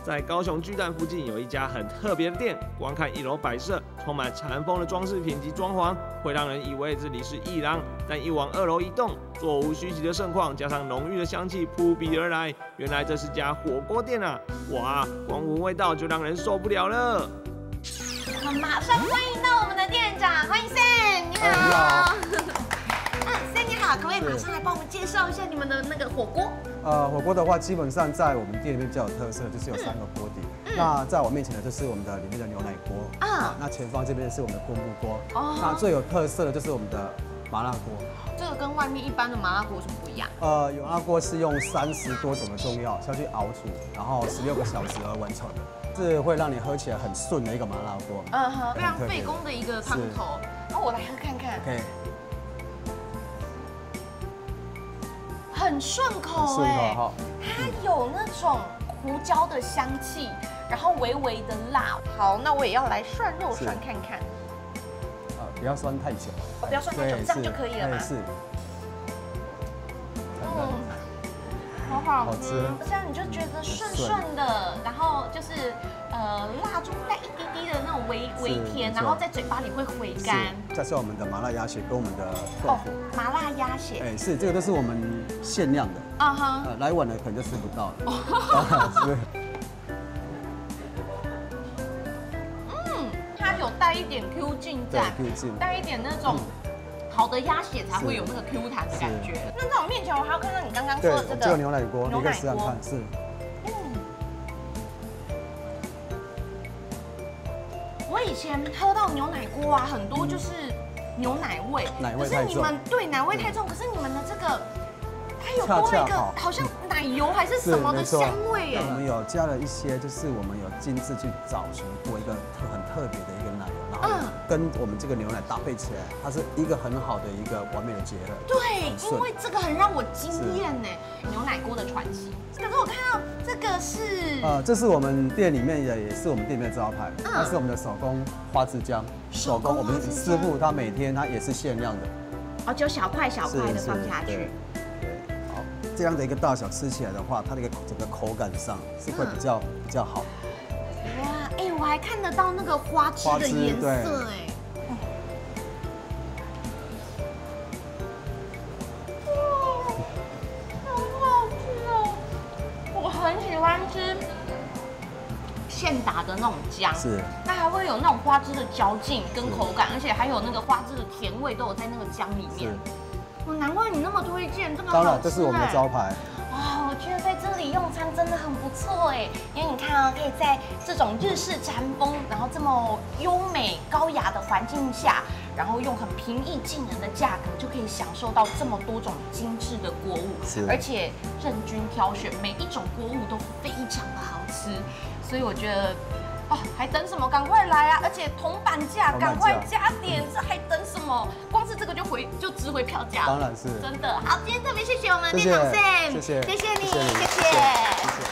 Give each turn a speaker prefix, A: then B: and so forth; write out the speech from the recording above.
A: 在高雄巨蛋附近有一家很特别的店，光看1楼摆设，充满禅风的装饰品及装潢，会让人以为这里是艺廊。但一往2楼一动，座无虚席的盛况，加上浓郁的香气扑鼻而来，原来这是家火锅店啊！哇，光闻味道就让人受不了了。
B: 我们马上欢迎到我们的店长，欢迎 Sam， 你好。Sam 你好，可不可以马上来帮我们介绍一下你们的那个火锅？
C: 火锅的话，基本上在我们店里面比较有特色，就是有3个锅底。那在我面前的就是我们的里面的牛奶锅啊，那前方这边是我们的锅木锅。哦，那最有特色的就是我们的麻辣锅。这个
B: 跟外面一般的麻辣锅有什么不一样？
C: 有麻辣锅是用30多种的中药下去熬煮，然后16个小时而完成的，是会让你喝起来很顺的一个麻辣锅。
B: 非常费工的一个汤头。那我来喝看看。
C: OK。
B: 很顺口哎，它有那种胡椒的香气，然后微微的辣。好，那我也要来涮肉涮看看。
C: 不要涮太久。
B: 不要涮太久，这样就可以了吗？
C: 是。
B: 好好吃。这样你就觉得顺顺的，然后就是辣中带一滴滴的那种微甜，然后在嘴巴里会回甘。
C: 这是我们的麻辣鸭血跟我们的豆腐。
B: 麻辣鸭血。
C: 是这个都是我们限量的。来晚了可能就吃不到了。是。
B: 它有带一点 Q 劲在，带一点那种好的鸭血才会有那个 Q 弹的感觉。那在我面前，我还要看到你刚刚说的
C: 这个牛奶锅，你可以试试看。是。
B: 我以前喝到牛奶锅啊，很多就是牛奶味，可是你们对奶味太重，可是你们的这个它有多了一个好像奶油还是什么的香味耶。
C: 我们有加了一些，就是我们有精致去找寻过一个很特别的一个奶油，然后跟我们这个牛奶搭配起来，它是一个很好的一个完美的结合。
B: 对，因为这个很让我惊艳呢，牛奶锅的传奇。可是我看到这个是
C: 这是我们店里面也是我们店里面的招牌，它是我们的手工花枝姜，手工我们师傅他每天他也是限量的，
B: 就小块小块的放下去。
C: 好，这样的一个大小吃起来的话，它的一个整个口感上是会比较好。
B: 哇，我还看得到那个花枝的颜色哎。吃现打的那种姜，它还会有那种花枝的嚼劲跟口感，而且还有那个花枝的甜味都有在那个姜里面。难怪你那么推荐这个。
C: 当然，这是我们的招牌。
B: 我觉得在这里用餐真的很不错哎，因为你看啊，可以在这种日式禅风，然后这么优美高雅的环境下，然后用很平易近人的价格，就可以享受到这么多种精致的锅物，而且任君挑选，每一种锅物都非常的好吃，所以我觉得。还等什么？赶快来啊！而且铜板价，赶快加点，这还等什么？光是这个就值回票价了。
C: 当然是，
B: 真的。好，今天特别谢谢我们店长 Sam，谢谢你，谢谢。